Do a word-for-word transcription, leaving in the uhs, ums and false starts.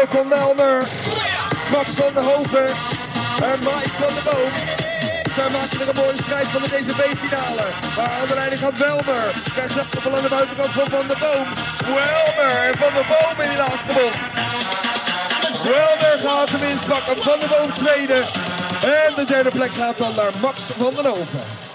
van Welmer. Max van der Hoven en Mike van der Boom. Zij maken er een mooie strijd van in deze B-finale. Maar aan de leiding gaat Welmer. Krijgt de achterval aan de buitenkant van Van der Boom. Welmer en Van der Boom in de laatste bocht. Welmer gaat hem inspakken. Van der Boom tweede. En de derde plek gaat dan naar Max van den Hoven.